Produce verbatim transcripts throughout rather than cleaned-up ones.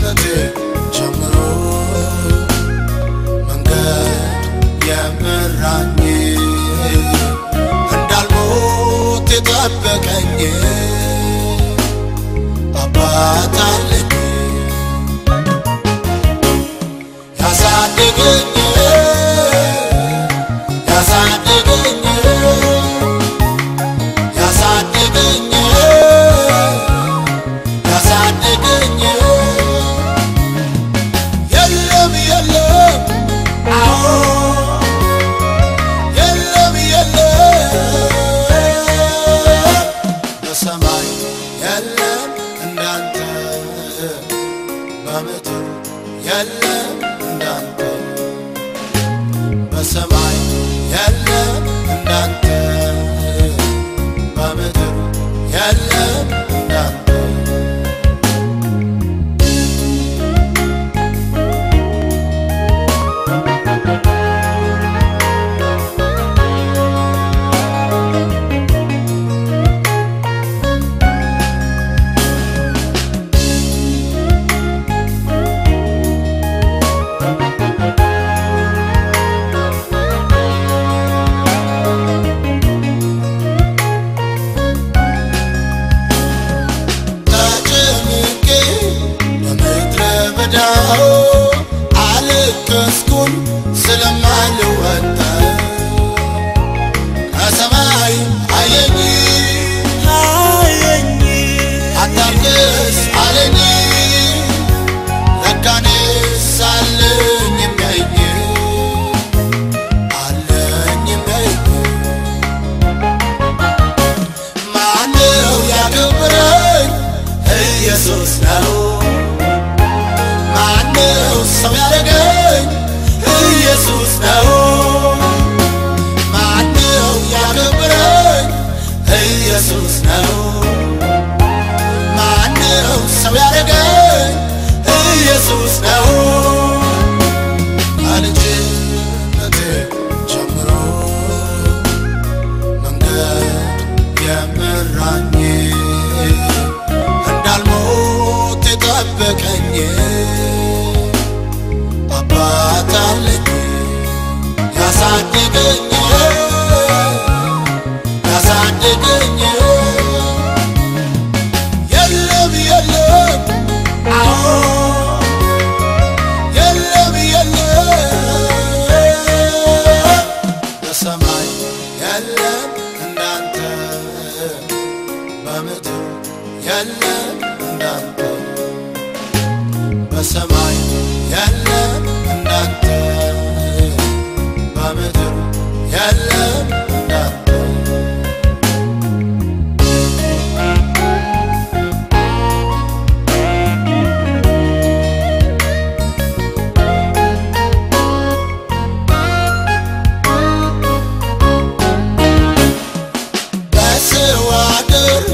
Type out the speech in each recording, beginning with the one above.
ከልጅነቴ ጀምሮ መንገድ የመራኝ እንዳልሞት የጠበቀኝ አባት አለኝ ያሳደገኝ ያሳደገኝ ያሳደገኝ ያሳደገኝ የለም የለም አዎ የለም የለም በሰማይ የለም እንዳንተ በምድር የለም እንዳንተ በሰማይ የለም እንዳንተ በምድር የለም እንዳንተ አልከስኩም ስለማልወጣ ከሰማይ አየኝ አየኝ አታልቅስ አለኝ ለካኔስ አለኝ የሚያየኝ አለኝ የሚያየኝ ማነው ያከበረኝ ኢየሱስ ነው ማነው ሰው ያደረገኝ ኢየሱስ ነው ማነው ያከበረኝ ኢየሱስ ነው ማነው ሰው ያደረገኝ ኢየሱስ ነው ከልጅነቴ ጀምሮ መንገድ የመራኝ እንዳልሞት የጠበቀኝ አባት አለኝ ያሳደገኝ ያሳደገኝ የለም የለም አዎ የለም የለም በሰማይ የለም እንዳንተ በምድር የለም እንዳንተ በሰማይ የለም እንዳንተ በምድር የለም እንዳንተ በሰው አገር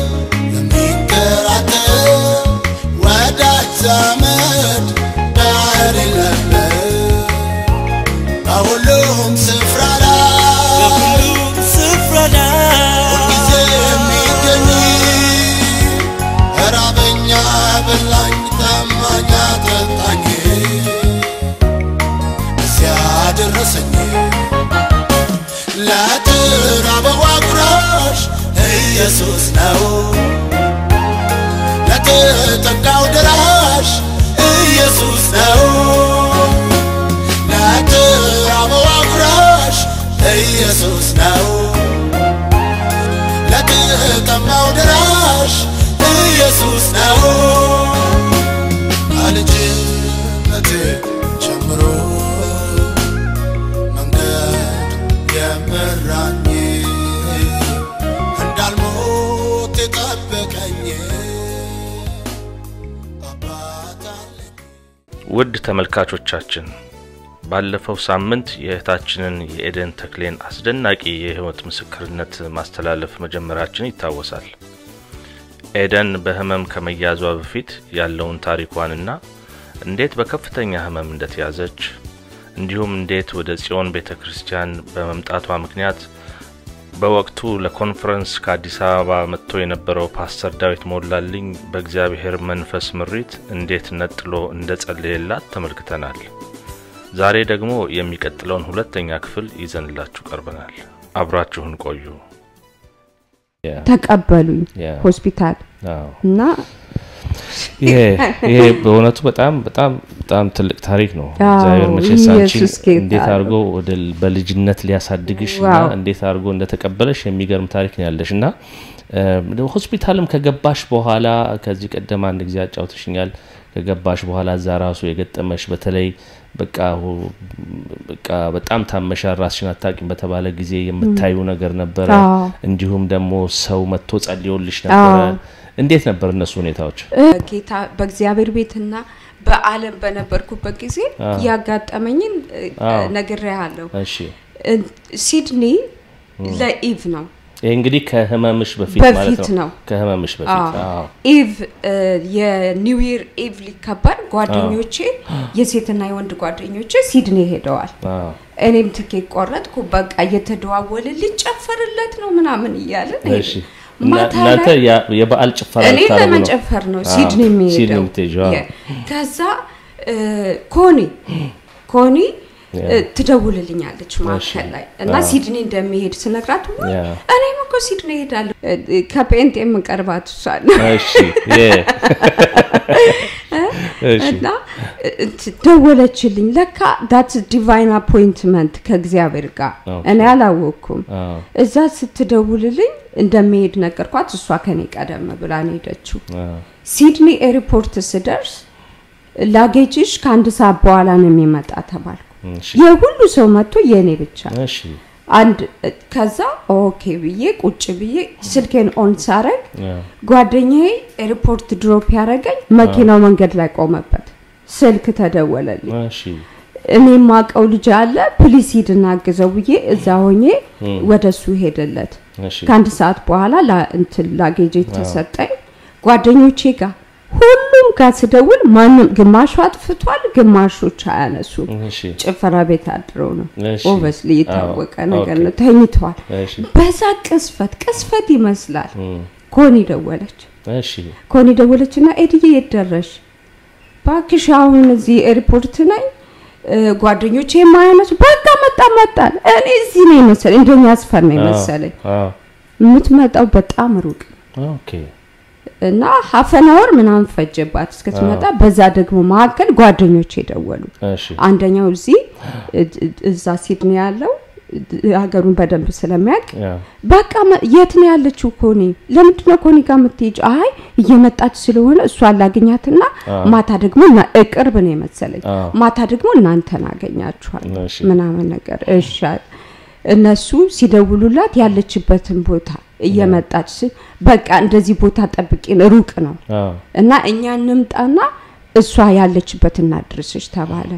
የሚንከራተት ወዳጅ ዘመድ ዳር የለም በሁሉም ስፍራ ላይ በሁሉም ስፍራ ላይ ሁልጊዜ የሚገኝ ራበኛ በላኝ ጠማኝ አጠጣኝ እዚያ ደረሰኝ ለተራበው አጉራሽ ኢየሱስ ነው ለተጠቃው ደራሽ ኢየሱስ ነው ለተራበው አጉራሽ ኢየሱስ ነው ለተጠማው ደራሽ ኢየሱስ ነው ከልጅነቴ ጀምሮ መንገድ የመራኝ እንዳልሞት የጠበቀኝ አባት አለኝ ውድ ተመልካቾቻችን ባለፈው ሳምንት የእህታችንን የኤደን ተክሌን አስደናቂ የህይወት ምስክርነት ማስተላለፍ መጀመራችን ይታወሳል። ኤደን በህመም ከመያዟ በፊት ያለውን ታሪኳንና እንዴት በከፍተኛ ህመም እንደተያዘች እንዲሁም እንዴት ወደ ጽዮን ቤተክርስቲያን በመምጣቷ ምክንያት በወቅቱ ለኮንፈረንስ ከአዲስ አበባ መጥቶ የነበረው ፓስተር ዳዊት ሞላልኝ በእግዚአብሔር መንፈስ ምሪት እንዴት ነጥሎ እንደጸለየላት ተመልክተናል። ዛሬ ደግሞ የሚቀጥለውን ሁለተኛ ክፍል ይዘንላችሁ ቀርበናል። አብራችሁን ቆዩ። ተቀበሉኝ ሆስፒታል እና ይሄ ይሄ በእውነቱ በጣም በጣም በጣም ትልቅ ታሪክ ነው። እግዚአብሔር መቼሳንቺ እንዴት አርጎ ወደ በልጅነት ሊያሳድግሽና እንዴት አርጎ እንደተቀበለሽ የሚገርም ታሪክ ነው ያለሽና ሆስፒታልም ከገባሽ በኋላ ከዚህ ቀደም አንድ ጊዜ አጫውተሽኛል። ከገባሽ በኋላ ዛራሱ የገጠመሽ በተለይ በቃ በቃ በጣም ታመሻ ራስሽን አጣቂም በተባለ ጊዜ የምታዩ ነገር ነበር። እንዲሁም ደግሞ ሰው መጥቶ ጸልዮልሽ ነበር። እንዴት ነበር እነሱ ሁኔታዎች? ጌታ በእግዚአብሔር ቤትና በአለም በነበርኩበት ጊዜ ያጋጠመኝን ነግሬሃለሁ። እሺ ሲድኒ ለኢቭ ነው። ይሄ እንግዲህ ከህመምሽ በፊት ማለት ነው። ከህመምሽ በፊት አዎ ኢቭ የኒው ይር ኢቭ ሊከበር ጓደኞቼ የሴትና የወንድ ጓደኞቼ ሲድኒ ሄደዋል። አዎ እኔም ትኬት ቆረጥኩ። በቃ እየተደዋወልን ልጨፈርለት ነው ምናምን ይያልን። እሺ እናንተ የበዓል ጭፈራ ታረጉ ነው? እኔ ለመጨፈር ነው ሲድኒ የሚሄደው። ከዛ ኮኒ ኮኒ ትደውልልኛለች ማከል ላይ እና ሲድኒ እንደሚሄድ ስነግራት እኔም እኮ ሲድኒ ሄዳለሁ ከፔንት የምንቀርባት ሷል። እሺ እና ደወለችልኝ። ለካ that's divine appointment ከእግዚአብሔር ጋር እኔ አላወኩም። እዛ ስትደውልልኝ እንደሚሄድ ነገርኳት። እሷ ከኔ ቀደም ብላ ሄደችው። ሲድኒ ኤርፖርት ስደርስ ላጌጅሽ ከአንድ ሰዓት በኋላ ነው የሚመጣ ተባልኩ። የሁሉ ሰው መጥቶ የኔ ብቻ። እሺ አንድ ከዛ ኦኬ ብዬ ቁጭ ብዬ ስልኬን ኦን ሳረግ ጓደኛዬ ኤርፖርት ድሮፕ ያረጋኝ መኪናው መንገድ ላይ ቆመበት። ስልክ ተደወለልኝ። እሺ እኔ ማቀው ልጅ አለ ፕሊስ ሂድና አግዘው ብዬ እዛ ሆኜ ወደሱ ሄደለት። ከአንድ ሰዓት በኋላ ላ እንትን ላጌጅ ተሰጠኝ። ጓደኞቼ ጋር ሁሉም ጋር ስደውል ማንም ግማሹ አጥፍቷል፣ ግማሾች አያነሱ። ጭፈራ ቤት አድረው ነው ኦቨስሊ የታወቀ ነገር ነው። ተኝቷል። በዛ ቅስፈት ቅስፈት ይመስላል ኮኒ ደወለች። እሺ ኮኒ ደወለችና ኤዲዬ ይደረሽ ባክሽ አሁን እዚህ ኤርፖርት ነኝ ጓደኞቼ ማያነሱ በቃ መጣ መጣ እኔ እዚህ ነኝ መሰለኝ እንደኛ አስፈር ነኝ መሰለኝ። አዎ የምትመጣው በጣም ሩቅ። ኦኬ እና half an hour ምናምን ፈጀባት እስከትመጣ። በዛ ደግሞ ማከል ጓደኞቼ ደወሉ። አንደኛው እዚህ እዛ ሲድኒ ያለው ሀገሩን በደንብ ስለሚያውቅ በቃ የት ነው ያለችው ኮኒ ለምንድነው ኮኒ ጋር የምትሄጂው? አይ እየመጣች ስለሆነ እሷ አላገኛትና ማታ ደግሞ እቅርብ ነው መሰለኝ ማታ ደግሞ እናንተን አገኛችኋል ምናምን ነገር። እሺ እነሱ ሲደውሉላት ያለችበትን ቦታ እየመጣች በቃ እንደዚህ ቦታ ጠብቂን ሩቅ ነው እና እኛ እንምጣና እሷ ያለችበትን አድርስሽ ተባለ።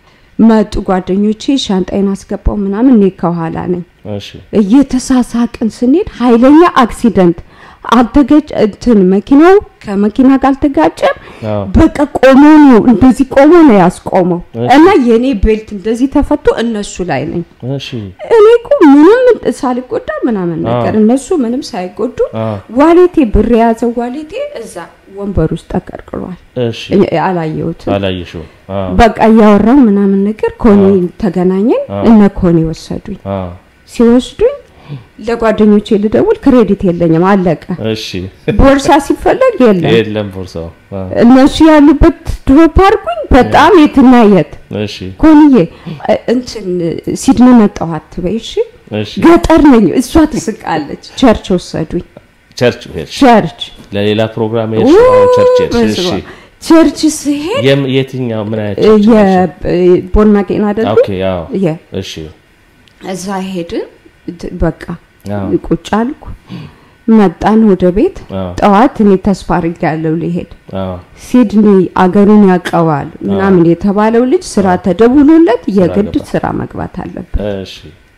መጡ ጓደኞቼ ሻንጣዬን አስገባው ምናምን እኔ ከኋላ ነኝ። እሺ እየተሳሳቅን ስንሄድ ኃይለኛ አክሲደንት አልተገጨ እንትን መኪናው ከመኪና ጋር ተጋጨ። በቃ ቆሞ ነው እንደዚህ ቆሞ ነው ያስቆመው እና የኔ ቤልት እንደዚህ ተፈቶ እነሱ ላይ ነኝ። እሺ እኔ እኮ ምንም ሳልጎዳ ምናምን ነገር እነሱ ምንም ሳይጎዱ ዋሌቴ ብር ያዘው ዋሌቴ እዛ ወንበር ውስጥ ተቀርቅሯል። እሺ አላየሁት አላየሽው? በቃ ያወራው ምናምን ነገር ኮኒ ተገናኘን እና ኮኒ ወሰዱኝ። ሲወስዱኝ ለጓደኞቼ ልደውል ክሬዲት የለኝም አለቀ። እሺ ቦርሳ ሲፈለግ የለም የለም ቦርሳው። እነሱ ያሉበት ድሮፕ አርጉኝ በጣም የትናየት። እሺ ኮኒዬ እንትን ሲድኒ መጣኋት በይሽ ገጠር ነኝ። እሷ ትስቃለች። ቸርች ወሰዱኝ። ቸርች ሄድሽ? ቸርች ለሌላ ፕሮግራም ሄድሽ? ቸርች ሄድሽ? እሺ ቸርች ሲሄድ የትኛው ምን አይነት ቸርች? የቦርናጌን አይደል? ኦኬ ያው እሺ እዛ ሄድን። በቃ ቁጭ አልኩ። መጣን ወደ ቤት። ጠዋት እኔ ተስፋ አድርጋለሁ ሊሄድ ሲድኒ አገሩን ያቀዋል ምናምን የተባለው ልጅ ስራ ተደውሎለት የግድ ስራ መግባት አለበት። እሺ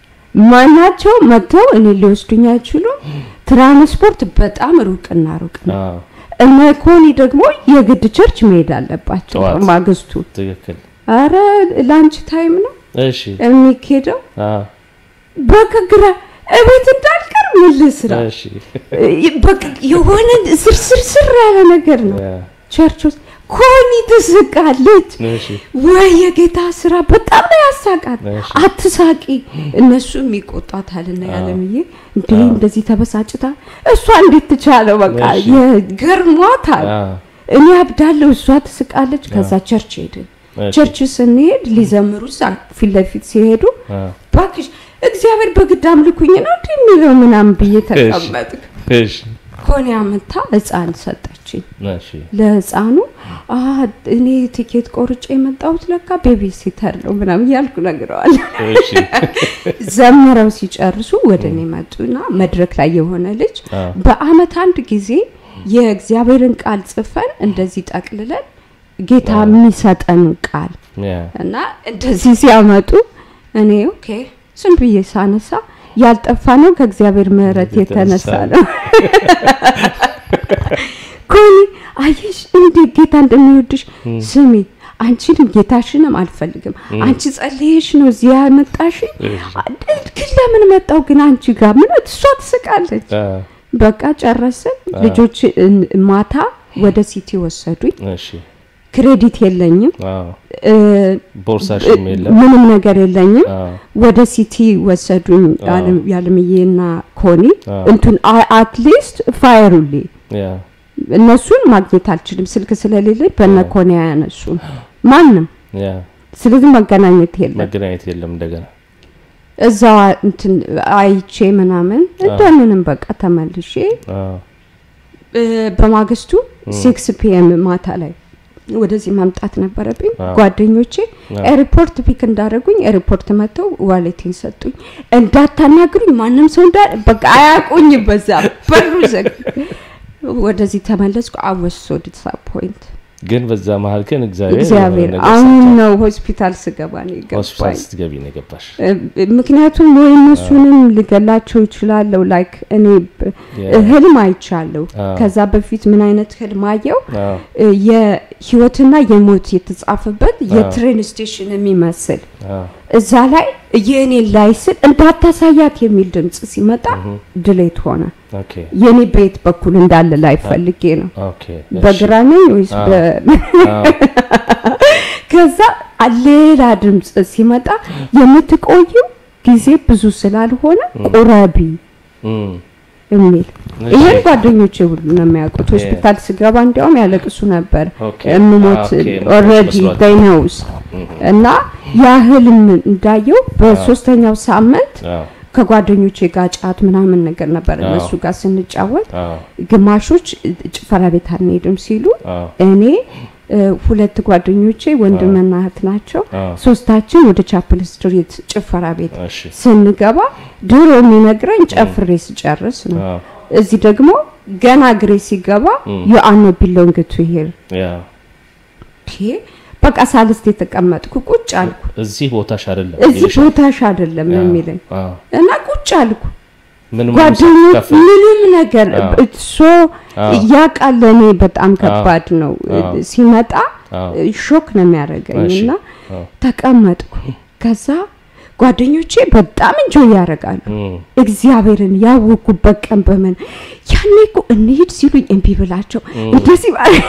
ማናቸው መተው እኔ ሊወስዱኝ አይችሉም። ትራንስፖርት በጣም ሩቅና ሩቅ ነው። እና ኮኒ ደግሞ የግድ ቸርች መሄድ አለባቸው ማግስቱ። ትክክል። አረ ላንች ታይም ነው። እሺ የሚከደው አዎ በከግራ እቤት እንዳልቀር ምን ልስራ እሺ በቃ የሆነ ስርስር ስር ያለ ነገር ነው ቸርች ውስጥ ኮኒ ትስቃለች ወይ የጌታ ስራ በጣም ያሳቃል አትሳቂ እነሱ የሚቆጣታልና ያለምዬ እንዴ እንደዚህ ተበሳጭታ እሷ እንዴት ትቻለው በቃ የገርሟታል እኔ አብዳለሁ እሷ ትስቃለች ከዛ ቸርች ሄድን ቸርች ስንሄድ ሊዘምሩ ፊት ለፊት ሲሄዱ ባክሽ እግዚአብሔር በግድ አምልኩኝ ነው እንዴ የሚለው ምናምን ብዬ ተቀመጥኩ እሺ ኮኒያ መታ ህፃን ሰጠችኝ እሺ ለህፃኑ አ እኔ ቲኬት ቆርጬ የመጣሁት ለካ ቤቢ ሲተር ነው ምናምን ያልኩ ነግረዋል እሺ ዘመረው ሲጨርሱ ወደኔ መጡና መድረክ ላይ የሆነ ልጅ በአመት አንድ ጊዜ የእግዚአብሔርን ቃል ጽፈን እንደዚህ ጠቅልለን ጌታ የሚሰጠን ቃል እና እንደዚህ ሲያመጡ እኔ ኦኬ ስም ብዬ ሳነሳ ያልጠፋ ነው ከእግዚአብሔር ምህረት የተነሳ ነው ኮኒ አይሽ እንዴ ጌታ እንደሚወድሽ ስሚ አንቺንም ጌታሽንም አልፈልግም አንቺ ጸልይሽ ነው እዚያ መጣሽ ግን ለምን መጣው ግን አንቺ ጋር ምን እሷ ትስቃለች በቃ ጨረስን ልጆች ማታ ወደ ሲቲ ወሰዱኝ እሺ ክሬዲት የለኝም ቦርሳሽም የለም ምንም ነገር የለኝም ወደ ሲቲ ወሰዱኝ ያለምዬና ኮኒ እንትን አት ሊስት ፋየሩሊ ያ እነሱን ማግኘት አልችልም ስልክ ስለሌለ በነኮኒ ያነሱ ማንንም ያ ስለዚህ መገናኘት የለም መገናኘት የለም እንደገና እዛ እንትን አይቼ ምናምን እንደምንም በቃ ተመልሼ በማግስቱ ሲክስ ፒኤም ማታ ላይ ወደዚህ ማምጣት ነበረብኝ ጓደኞቼ ኤርፖርት ፒክ እንዳረጉኝ ኤርፖርት መተው ዋሌቲን ሰጡኝ እንዳታናግሩኝ ማንንም ሰው እንዳ በቃ አያቁኝ በዛ በሩ ዘግ ወደዚህ ተመለስኩ I was so disappointed ግን በዛ መሃል ከን እግዚአብሔር እግዚአብሔር አሁን ነው ሆስፒታል ስገባ ነው የገባኝ ሆስፒታል ስገቢ ነው የገባሽ ምክንያቱም ወይ እነሱንም ልገላቸው ይችላል ላይክ እኔ ህልም አይቻለሁ ከዛ በፊት ምን አይነት ህልም አየው የህይወትና የሞት የተጻፈበት የትሬን ስቴሽን የሚመስል እዛ ላይ የኔ ላይ ስል እንዳታሳያት የሚል ድምጽ ሲመጣ ድሌት ሆነ ኦኬ የኔ ቤት በኩል እንዳለ ላይ ፈልጌ ነው ኦኬ በግራኔ ወይስ በ ከዛ አሌላ ድምጽ ሲመጣ የምትቆዩ ጊዜ ብዙ ስላልሆነ ቁራቢ እሚል ይሄን ጓደኞቼ ሁሉ ነው የሚያውቁት ሆስፒታል ስገባ እንዲያውም ያለቅሱ ነበር እምሞት ኦሬዲ they knows እና ያ ህልም እንዳየው በሶስተኛው ሳምንት ከጓደኞቼ ጋር ጫት ምናምን ነገር ነበር እነሱ ጋር ስንጫወት ግማሾች ጭፈራ ቤት አንሄድም ሲሉ እኔ ሁለት ጓደኞቼ ወንድምና እህት ናቸው ሶስታችን ወደ ቻፕል ስትሪት ጭፈራ ቤት ስንገባ ድሮ የሚነግረኝ ጨፍሬ ሲጨርስ ነው እዚህ ደግሞ ገና ግሬስ ሲገባ you are not belong to here ያ በቃ ሳልስት የተቀመጥኩ ቁጭ አልኩ እዚህ ቦታሽ አይደለም እዚህ ቦታሽ አይደለም የሚለኝ እና ቁጭ አልኩ ምንም ምንም ነገር እሱ ያቃለኔ በጣም ከባድ ነው ሲመጣ ሾክ ነው የሚያረጋኝና ተቀመጥኩ ከዛ ጓደኞቼ በጣም እንጆይ ያረጋሉ እግዚአብሔርን ያወቁበት ቀን በመን ያኔኮ እንሂድ ሲሉኝ እንቢ ብላቸው እንደዚህ ማለት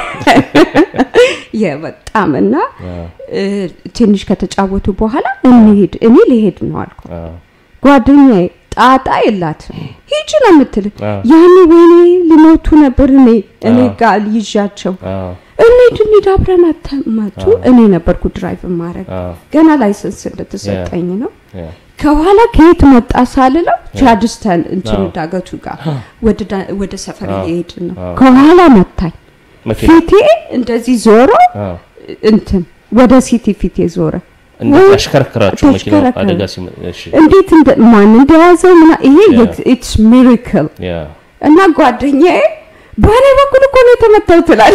የበጣምና ትንሽ ከተጫወቱ በኋላ እንሂድ እኔ ልሄድ ነው አልኩ ጓደኛዬ ጣጣ የላት ሂጂ ነው የምትል ያኔ ወይኔ ልሞቱ ነበር እኔ እኔ ጋር ይዣቸው እንሂድ እንሂድ አብረን አተማቱ እኔ ነበርኩ ድራይቭ ማረግ ገና ላይሰንስ እንደተሰጠኝ ነው ከኋላ ከየት መጣ ሳልለው ቻድስተን እንትን ዳገቱ ጋር ወደ ወደ ሰፈር ይሄድ ነው ከኋላ መጣኝ ፊቴ እንደዚህ ዞሮ እንትን ወደ ሲቲ ፊቴ ዞረ እንደተሽከረከራችሁ መኪና አደጋ ሲመጣ እንዴት እንደ ማን እንደያዘው እና ይሄ it's miracle ያ እና ጓደኛዬ ባኔ በኩል እኮ ነው ተመታው ትላል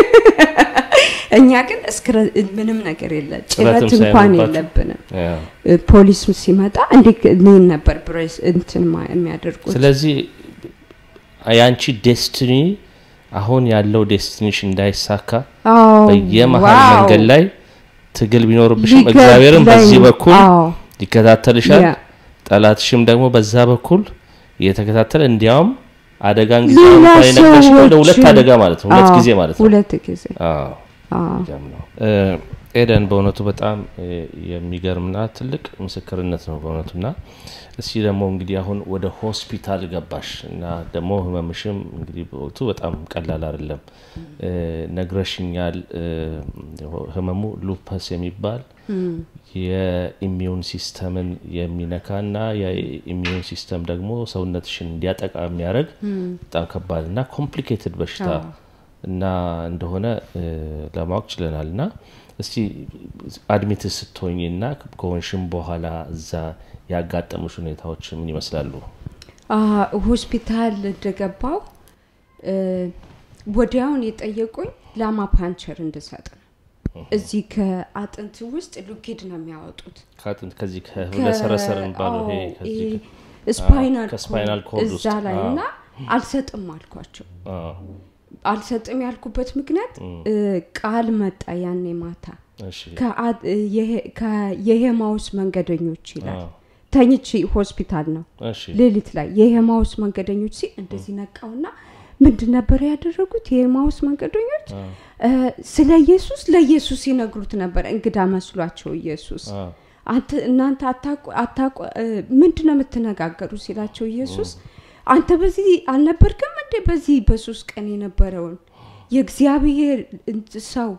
እኛ ግን እስከ ምንም ነገር የለም ጭረት እንኳን የለብንም ፖሊስ ሲመጣ እንዴ ነው ነበር ብሬስ እንትን የሚያደርጉት ስለዚህ ያንቺ ዴስቲኒ አሁን ያለው ዴስቲኒሽ እንዳይሳካ በየመሃል መንገድ ላይ ትግል ቢኖርብሽም እግዚአብሔርን በዚህ በኩል ይከታተልሻል ጠላትሽም ደግሞ በዛ በኩል የተከታተለ እንዲያውም አደጋን ጊዜ ባይነገርሽ ወደ ሁለት አደጋ ማለት ነው ሁለት ጊዜ ማለት ነው ሁለት ጊዜ አዎ አዎ ኤደን በእውነቱ በጣም የሚገርምና ትልቅ ምስክርነት ነው በእውነቱና እስኪ ደግሞ እንግዲህ አሁን ወደ ሆስፒታል ገባሽ እና ደግሞ ህመምሽም እንግዲህ በወቅቱ በጣም ቀላል አይደለም ነግረሽኛል ህመሙ ሉፐስ የሚባል የኢሚዩን ሲስተምን የሚነካና የኢሚዩን ሲስተም ደግሞ ሰውነትሽን እንዲያጠቃ የሚያደርግ በጣም ከባድና ኮምፕሊኬትድ በሽታ እና እንደሆነ ለማወቅ ችለናልና እስቲ አድሚት ስትሆኝና ከሆንሽም በኋላ እዛ ያጋጠሙሽ ሁኔታዎች ምን ይመስላሉ? አ ሆስፒታል እንደገባው ወዲያውን የጠየቁኝ ላማ ፓንቸር እንድሰጥ እዚህ ከአጥንት ውስጥ ሉኪድ ነው የሚያወጡት ከአጥንት ከዚህ ከለሰረሰርን ባለው ይሄ ከዚህ ስፓይናል ከስፓይናል ኮርድ እዛ ላይና አልሰጥም አልኳቸው አልሰጥም ያልኩበት ምክንያት ቃል መጣ ያኔ ማታ ከየሄማውስ መንገደኞች ይላል ተኝቺ ሆስፒታል ነው ሌሊት ላይ የሄማውስ መንገደኞች ሲ እንደዚህ ነቃውና ምንድን ነበር ያደረጉት የሄማውስ መንገደኞች ስለ ኢየሱስ ለኢየሱስ ይነግሩት ነበር እንግዳ መስሏቸው ኢየሱስ አንተ እናንተ አታቁ አታቁ ምንድነው የምትነጋገሩ ሲላቸው ኢየሱስ አንተ በዚህ አልነበርክም እንዴ በዚህ በሶስት ቀን የነበረውን የእግዚአብሔር ሰው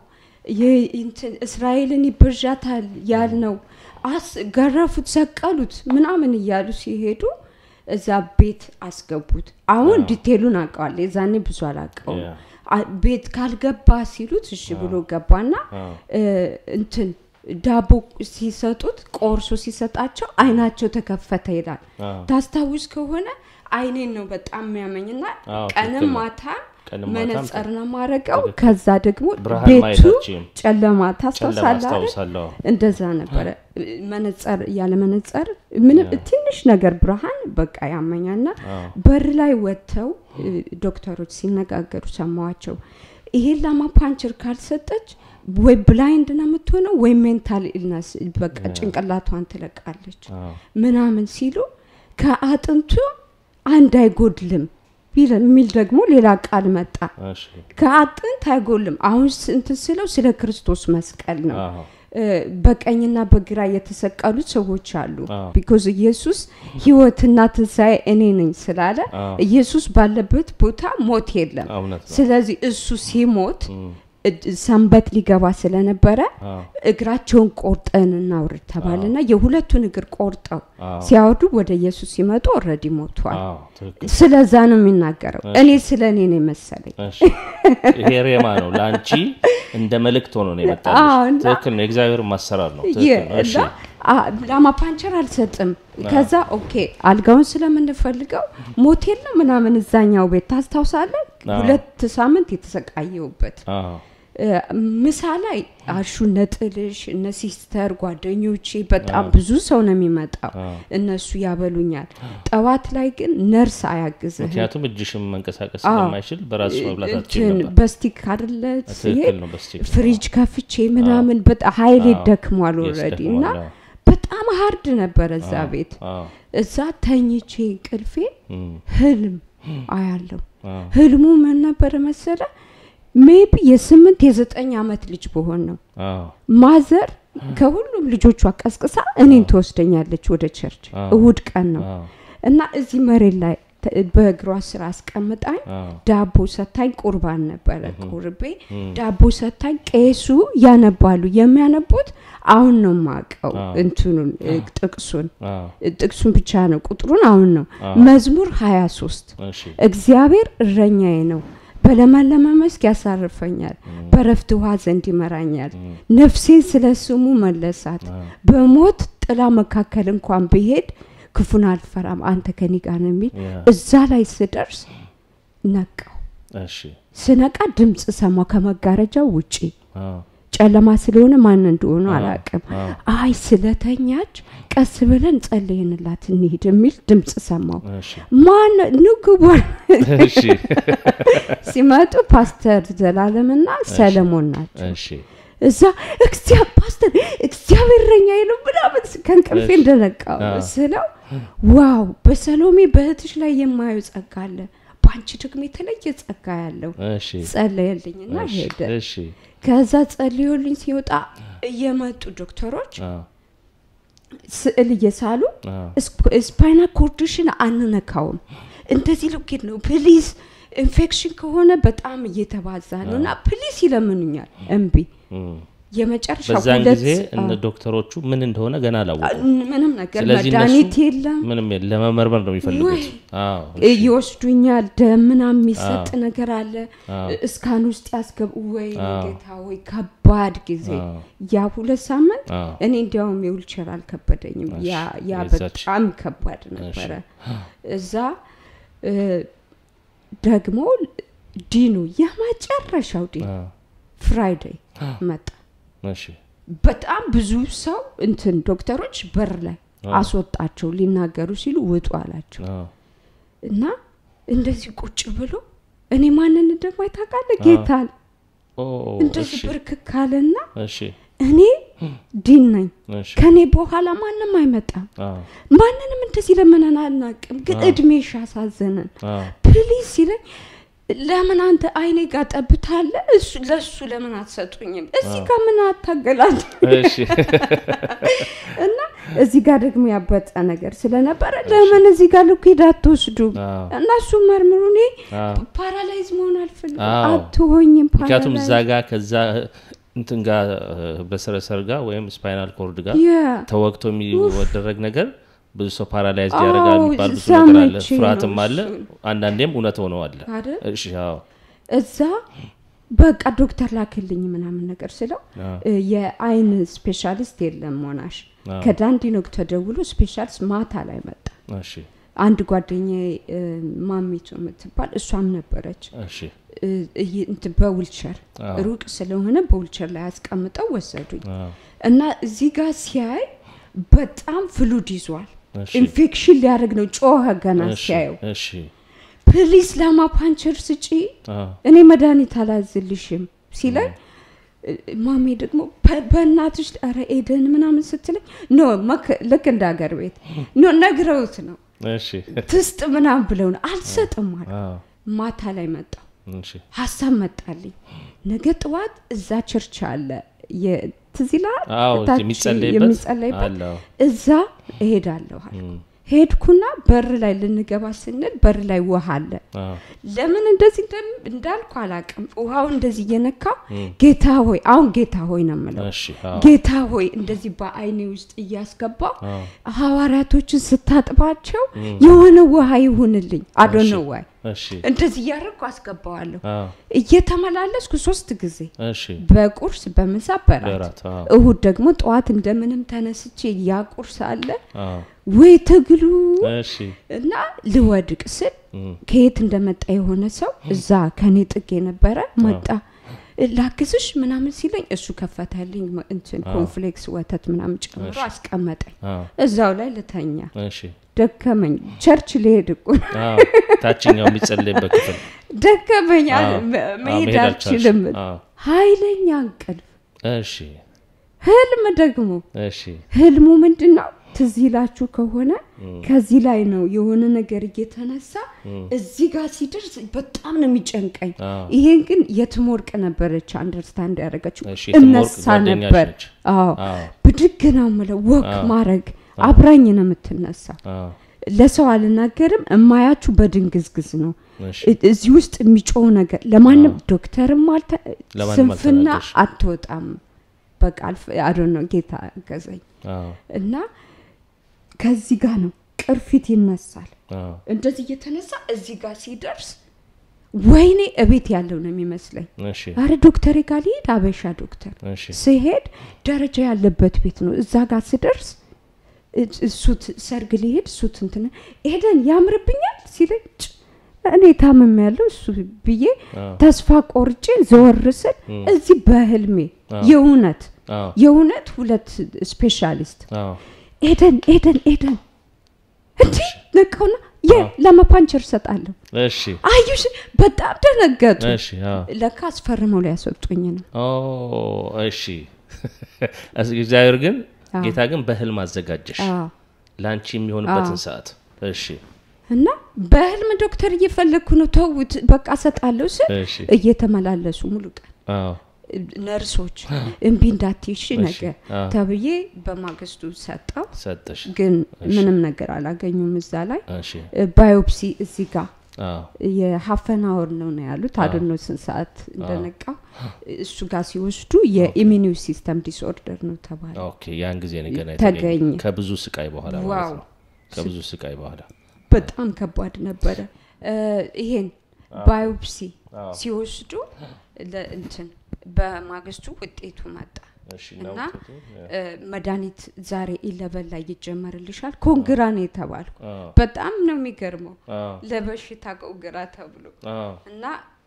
የእንትን እስራኤልን ይበርጃታል ያልነው አስ ገረፉት ሰቀሉት ምናምን ይያሉ ሲሄዱ እዛ ቤት አስገቡት አሁን ዲቴሉን አቃለ የዛኔ ብዙ አላቀው ቤት ካልገባ ሲሉት እሺ ብሎ ገባና እንትን ዳቦ ሲሰጡት ቆርሶ ሲሰጣቸው አይናቸው ተከፈተ ይላል ታስታውስ ከሆነ አይኔን ነው በጣም የሚያመኝና ቀንም ማታ መነጽርና ማረቀው ከዛ ደግሞ ቤቱ ጨለማ ታስታውሳለህ እንደዛ ነበር መነጽር ያለ መነጽር ምን ትንሽ ነገር ብርሃን በቃ ያመኛና በር ላይ ወጥተው ዶክተሮች ሲነጋገሩ ሰማዋቸው ይሄ ላማ ፓንቸር ካልሰጠች ወይ ብላይንድ ነው የምትሆነው ወይ ሜንታል ኢልነስ በቃ ጭንቅላቷን ትለቃለች ምናምን ሲሉ ከአጥንቱ አንድ አይጎድልም ቢል ደግሞ ሌላ ቃል መጣ ከአጥንት አይጎልም አሁን እንት ስለው ስለ ክርስቶስ መስቀል ነው በቀኝና በግራ የተሰቀሉ ሰዎች አሉ because ኢየሱስ ህይወትና ትንሳኤ እኔ ነኝ ስላለ ኢየሱስ ባለበት ቦታ ሞት የለም ስለዚህ እሱ ሲሞት ሰንበት ሊገባ ስለነበረ እግራቸውን ቆርጠንና አውርድ ተባለና የሁለቱን እግር ቆርጠው ሲያወዱ ወደ ኢየሱስ ሲመጡ ኦሬዲ ሞቷል ስለዛ ነው የሚናገረው እኔ ስለኔ ነው መሰለኝ ይሄ ሬማ ነው ላንቺ እንደ መልእክት ሆኖ ነው የመጣው ትክክል ነው እግዚአብሔር ማሰራር ነው ትክክል ነው እሺ ላማ ፓንቸር አልሰጥም ከዛ ኦኬ አልጋውን ስለምንፈልገው ሞቴል ነው ምናምን እዛኛው ቤት ታስታውሳለህ ሁለት ሳምንት የተሰቃየውበት ምሳላይ አሹ ነጥልሽ እነ ሲስተር ጓደኞቼ በጣም ብዙ ሰው ነው የሚመጣው እነሱ ያበሉኛል ጠዋት ላይ ግን ነርስ አያግዝህ ምክንያቱም እጅሽም መንቀሳቀስ ስለማይችል በራስ መብላት አትችልም በስቲክ አይደለ ፍሪጅ ከፍቼ ምናምን በጣም ኃይል ደክሟል ኦሬዲና በጣም ሃርድ ነበር እዛ ቤት እዛ ተኝቼ ቅልፌ ህልም አያለው ህልሙ ምን ነበር መሰለ ሜቢ የስምንት የዘጠኝ አመት ልጅ በሆን ነው ማዘር ከሁሉም ልጆቿ ቀስቅሳ እኔን ተወስደኛለች ወደ ቸርች እሁድ ቀን ነው እና እዚህ መሬት ላይ በእግሯ ስራ አስቀምጣኝ ዳቦ ሰታኝ ቁርባን ነበር ቁርቤ ዳቦ ሰታኝ ቄሱ ያነባሉ የሚያነቡት አሁን ነው ማቀው እንትኑን ጥቅሱን ጥቅሱን ብቻ ነው ቁጥሩን አሁን ነው መዝሙር ሃያ ሶስት እግዚአብሔር እረኛዬ ነው በለማለማ መስክ ያሳርፈኛል በረፍት ውሃ ዘንድ ይመራኛል ነፍሴን ስለስሙ መለሳት በሞት ጥላ መካከል እንኳን ብሄድ ክፉን አልፈራም አንተ ከኔ ጋር ነህ የሚል እዛ ላይ ስደርስ ነቃው እሺ ስነቃ ድምጽ ሰማው ከመጋረጃው ውጪ ጨለማ ስለሆነ ማን እንደሆነ አላቀም አይ ስለተኛች ቀስ ብለን ጸልየንላት እንሂድ የሚል ድምጽ ሰማው ማን ንግቡ እሺ ሲመጡ ፓስተር ዘላለምና ሰለሞን ናቸው እሺ እዛ እግዚአብሔር ፓስተር እግዚአብሔር ረኛዬ ነው ምናምን ከንቅልፌ እንደነቃው ስለው ዋው በሰሎሜ በእህትሽ ላይ የማየው ጸጋ አለ ባንቺ ደግሞ የተለየ ጸጋ ያለው ጸለየልኝና ሄደ እሺ ከዛ ጸልዮልኝ ሲወጣ የመጡ ዶክተሮች ስዕል እየሳሉ ስፓይና ኮርድሽን አንነካውም እንደዚህ ልክት ነው ፕሊዝ ኢንፌክሽን ከሆነ በጣም እየተባዛ ነውና ፕሊዝ ይለምኑኛል እንቢ የመጨረሻው በዛን ጊዜ እነ ዶክተሮቹ ምን እንደሆነ ገና አላወቁ ምንም ነገር መድኃኒት የለም ምንም ለመመርመር ነው የሚፈልጉት አዎ ይወስዱኛል ደምናም የሚሰጥ ነገር አለ እስካን ውስጥ ያስገቡ ወይ ጌታ ወይ ከባድ ጊዜ ያ ሁለት ሳምንት እኔ እንዲያውም የዊልቸር አልከበደኝም ያ ያ በጣም ከባድ ነበር እዛ ደግሞ ዲኑ የመጨረሻው ዲ ፍራይዴይ መጣ እሺ በጣም ብዙ ሰው እንትን ዶክተሮች በር ላይ አስወጣቸው ሊናገሩ ሲሉ ወጡ አላቸው እና እንደዚህ ቁጭ ብሎ እኔ ማንን እንደማይታቃለ ጌታን ኦ እንደዚህ ብርክካለና እሺ እኔ ዲን ነኝ ከኔ በኋላ ማንንም አይመጣም ማንንም እንደዚህ ለምንና አናቅም ግን እድሜሽ ያሳዘነን ፕሊዝ ይለኝ ለምን አንተ አይኔ ጋር ጠብታለ እሱ ለሱ ለምን አትሰጡኝም እዚህ ጋር ምን አታገላል እሺ እና እዚህ ጋር ደግሞ ያበጣ ነገር ስለነበረ ለምን እዚህ ጋር ልኩ ዳትወስዱ እና እሱ መርምሩኔ ፓራላይዝ መሆን አልፈልግም አትሆኝም ምክንያቱም እዛ ጋር ከዛ እንትን ጋር በሰረሰር ጋር ወይም ስፓይናል ኮርድ ጋር ተወክቶ የሚወደረግ ነገር ብዙ ሰው ፓራላይዝ ያደርጋል የሚባል ብዙ ነገር አለ ፍራትም አለ አንዳንዴም እውነት ሆኖ አለ እሺ አዎ እዛ በቃ ዶክተር ላከልኝ ምናምን ነገር ስለው የአይን ስፔሻሊስት የለም ሞናሽ ከዳንዲኖክ ተደውሎ ስፔሻሊስት ማታ ላይ መጣ እሺ አንድ ጓደኛዬ ማሚቱ የምትባል እሷም ነበረች እሺ እንት በዊልቸር ሩቅ ስለሆነ በዊልቸር ላይ አስቀምጠው ወሰዱኝ እና እዚህ ጋር ሲያይ በጣም ፍሉድ ይዟል ኢንፌክሽን ሊያደርግ ነው ጮኸ ገና ሲያየው እሺ ፕሊዝ ላማ ፓንቸር ስጪ እኔ መድኃኒት አላዝልሽም ሲለኝ ማሚ ደግሞ በእናትሽ ኧረ ኤደን ምናምን ስትለኝ ኖ ልክ እንደ ሀገር ቤት ኖ ነግረውት ነው እሺ ትስጥ ምናምን ብለው አልሰጥም ማለት ማታ ላይ መጣ እሺ ሐሳብ መጣልኝ ነገ ጠዋት እዛ ቸርች አለ የትዚላ ታች የሚጸለይበት እዛ እሄዳለሁ ሄድኩና በር ላይ ልንገባ ስንል በር ላይ ውሃ አለ ለምን እንደዚህ እንዳልኩ አላቀም ውሃው እንደዚህ የነካ ጌታ ሆይ አሁን ጌታ ሆይ ነው ማለት ጌታ ሆይ እንደዚህ በአይኔ ውስጥ እያስገባው ሐዋራቶችን ስታጥባቸው የሆነ ውሃ ይሁንልኝ አዶነው ወይ እሺ እንደዚህ ያረኩ አስገባዋለሁ እየተመላለስኩ ሶስት ጊዜ እሺ በቁርስ በመሳ በራት እሁድ ደግሞ ጧት እንደምንም ተነስቼ ያ ቁርስ አለ ወይ ተግሉ እሺ እና ልወድቅ ስል ከየት እንደመጣ የሆነ ሰው እዛ ከኔ ጥግ የነበረ መጣ ላክስሽ ምናምን ሲለኝ እሱ ከፈታልኝ እንትን ኮንፍሌክስ ወተት ምናምን ጨምሮ አስቀመጠኝ እዛው ላይ ለተኛ እሺ ደከመኝ ቸርች ለሄድኩ አዎ ታችኛው የሚጸልይበት ክፍል ደከመኝ መሄድ አልችልም ኃይለኛ እንቅልፍ እሺ ህልም ደግሞ እሺ ህልሙ ምንድነው ትዚላችሁ ከሆነ ከዚህ ላይ ነው የሆነ ነገር እየተነሳ እዚህ ጋር ሲደርስ በጣም ነው የሚጨንቀኝ ይሄን ግን የትሞርቅ ነበረች አንደርስታንድ ያደረገችው እነሳ ነበር አዎ ብድግናው ማለት ወክ ማረግ አብራኝ ነው የምትነሳ ለሰው አልናገርም እማያችሁ በድንግዝግዝ ነው እዚህ ውስጥ የሚጮው ነገር ለማንም ዶክተርም አልተ ስንፍና አትወጣም በቃ አዶን ነው ጌታ ገዘኝ እና ከዚህ ጋር ነው ቅርፊት ይነሳል እንደዚህ እየተነሳ እዚህ ጋር ሲደርስ ወይኔ እቤት ያለው ነው የሚመስለኝ አረ ዶክተር ጋር ሄድ አበሻ ዶክተር ሲሄድ ደረጃ ያለበት ቤት ነው እዛ ጋር ሲደርስ ሱት ሰርግ ሊሄድ ሱት እንትን ኤደን ያምርብኛል ሲለኝ እኔ ታመም ያለው እሱ ብዬ ተስፋ ቆርጬ ዘወርስል እዚህ በህልሜ የውነት የውነት ሁለት ስፔሻሊስት ኤደን ኤደን ኤደን እንዴ ነቀውና የ ለማፓንቸር ሰጣለሁ እሺ አዩሽ በጣም ደነገጡ እሺ አዎ ለካስ ፈርመው ላይ ያስወጡኝ ነው ኦ እሺ እግዚአብሔር ግን ጌታ ግን በህልም አዘጋጀሽ ላንቺ የሚሆንበትን ሰዓት እሺ እና በህልም ዶክተር እየፈለኩ ነው ተውት በቃ ሰጣለሁ ስ እየተመላለሱ ሙሉ ቀን አዎ ነርሶች እንቢ እንዳትይሽ ነገር ተብዬ በማግስቱ ሰጣው ሰጠሽ ግን ምንም ነገር አላገኙም እዛ ላይ ባዮፕሲ እዚህ ጋር አዎ የሃፈናወር ነው ነው ያሉት አድኖ ሰዓት እንደነቃው እሱ ጋር ሲወስዱ የኢሚኒ ሲስተም ዲስኦርደር ነው ተባለ ኦኬ ያን ጊዜ ነገር ተገኘ ከብዙ ስቃይ በኋላ ማለት ነው ከብዙ ስቃይ በኋላ በጣም ከባድ ነበር ይሄን ባዮፕሲ ሲወስዱ ለእንትን በማግስቱ ውጤቱ መጣ እና መድኃኒት ዛሬ eleven ላይ ይጀመርልሻል ኮንግራኔ ተባልኩ በጣም ነው የሚገርመው ለበሽታ ኮንግራ ተብሎ እና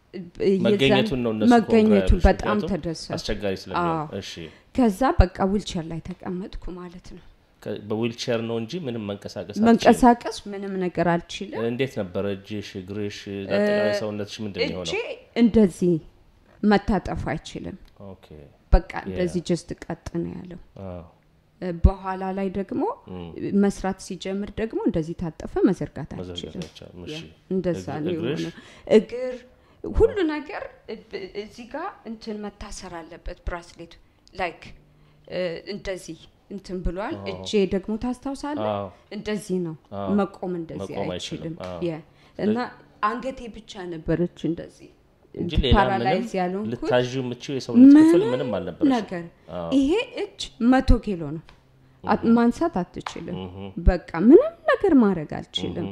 መገኘቱን ነው እነሱ መገኘቱ በጣም ተደሰተ አስቸጋሪ ስለሚሆን እሺ ከዛ በቃ ዊልቸር ላይ ተቀመጥኩ ማለት ነው በዊልቸር ነው እንጂ ምንም መንቀሳቀስ መንቀሳቀስ ምንም ነገር አልችልም እንዴት ነበር እጅሽ እግርሽ ለተቀራይ ሰውነትሽ ምንድነው የሆነው እቺ እንደዚህ መታጠፍ አይችልም ኦኬ በቃ እንደዚህ ጀስት ቀጥ ነው ያለው አዎ በኋላ ላይ ደግሞ መስራት ሲጀምር ደግሞ እንደዚህ ታጠፈ መዘርጋት አይችልም እሺ እንደዛ ነው የሆነው እግር ሁሉ ነገር እዚህ ጋር እንትን መታሰር አለበት ብራስሌት ላይክ እንደዚህ እንትን ብሏል እጄ ደግሞ ታስታውሳለህ እንደዚህ ነው መቆም እንደዚህ አይችልም ያ እና አንገቴ ብቻ ነበርች እንደዚህ እንጂ ሌላ ፓራላይዝ ያለው ልታጁ ምቹ የሰውነት ክፍል ምንም አልነበረም ነገር ይሄ እጅ መቶ ኪሎ ነው ማንሳት አትችልም በቃ ምንም ነገር ማድረግ አልችልም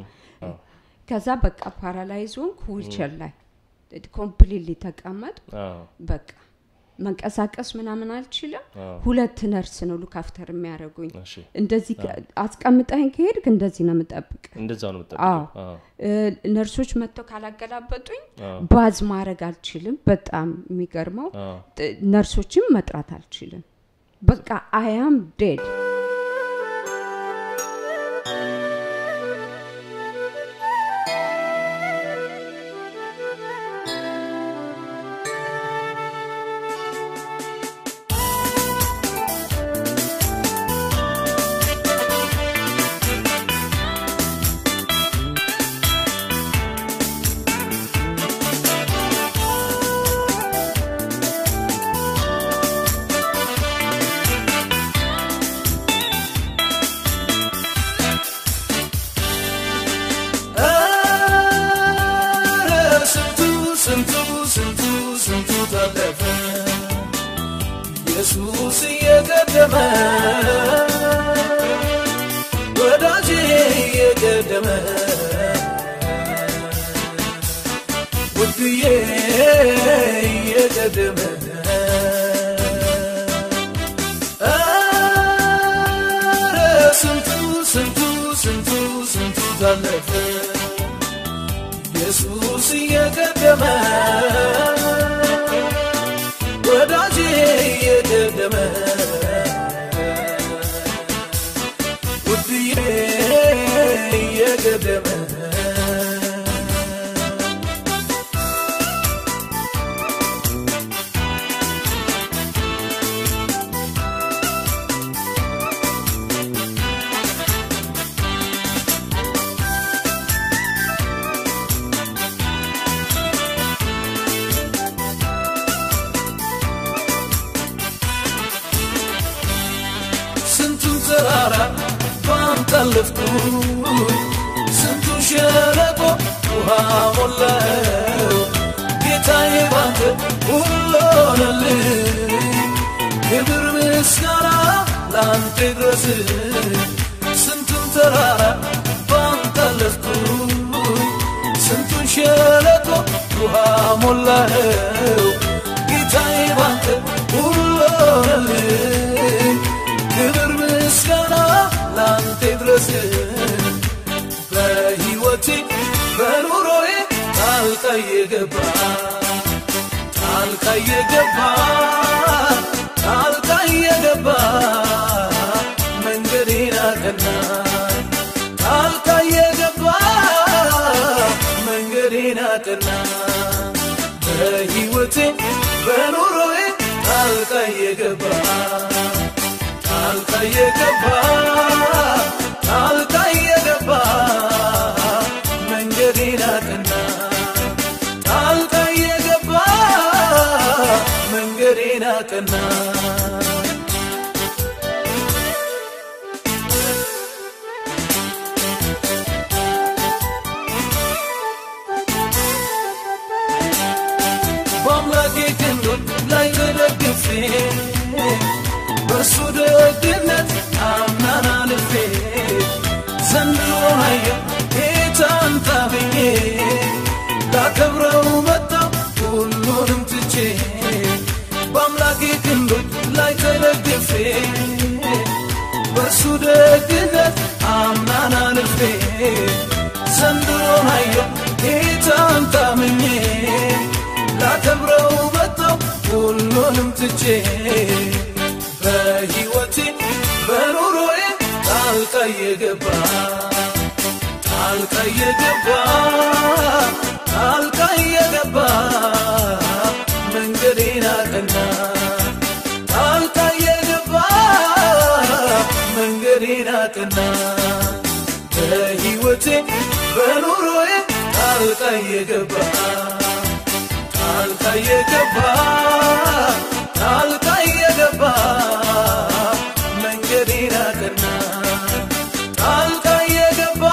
ከዛ በቃ ፓራላይዝ ሆንኩ ዊልቸር ላይ ኮምፕሊትሊ ተቀመጥ በቃ መንቀሳቀስ ምናምን አልችልም ሁለት ነርስ ነው ሉክ አፍተር የሚያረጉኝ እንደዚህ አስቀምጠኝ ከሄድክ እንደዚህ ነው መጠብቅ እንደዛው ነው መጠብቅ አዎ ነርሶች መጥተው ካላገላበጡኝ ባዝ ማድረግ አልችልም በጣም የሚገርመው ነርሶችም መጥራት አልችልም በቃ I am dead ኢየሱስ የቀደመ ወዳጄ የቀደመ ውድዬ የቀደመ ኧረ ስንቱ ስንቱ ስንቱ ስንቱ ታለፈ ኢየሱስ የቀደመ ወዳጄ የቀደመ ውድዬ የቀደመ ታለፍኩ ስንቱ ሸለቆ ውሃ ሞላው ጌታዬ ባንተ ሁሉ ሆነልኝ ክብር ምስጋና ላንተ ድረስ ስንቱን ተራራ ባንተ አለፍኩ ስንቱ ሸለቆ ውሃ ሞላው ጌታዬ ባንተ ሁሉ ሆነልኝ ክብር ምስጋና ላንተ ድረስ በሕይወቴ በኑሮዬ ጣልቃ የገባ ጣልቃ የገባ ጣልቃ የገባ መንገዴን አቀና ጣልቃ የገባ ጣልቃ የገባ ጣልቃ የገባ ጣልቃ የገባ መንገዴን አቀና ጣልቃ የገባ መንገዴን አቀና ላይ ተደግፌ በሱ ደግነት አምናና ልፌ ዘንድሮን አየሁ ጌታን ታብዬ ላከብረው መጣሁ ሁሉንም ትቼ በአምላኬ ክንዶች ላይ ተደግፌ በሱ ደግነት አምናና ልፌ ዘንድሮን አየሁ ጌታን ታምኜ ላከብረው መጣሁ ሁሉንም ትቼ በሕይወቴ በኑሮዬ ጣልቃ የገባ ጣልቃ የገባ ጣልቃ የገባ መንገዴን አቀና ጣልቃ የገባ መንገዴን አቀና በሕይወቴ በኑሮዬ ጣልቃ የገባ ጣልቃ የገባ ጣልቃ የገባ መንገዴን አቀና ጣልቃ የገባ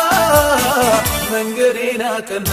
መንገዴን አቀና